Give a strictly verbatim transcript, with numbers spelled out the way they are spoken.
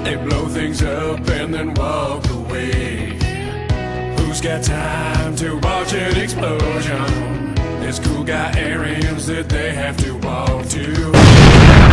They blow things up and then walk away. Who's got time to watch an explosion? There's cool guy areas that they have to walk to.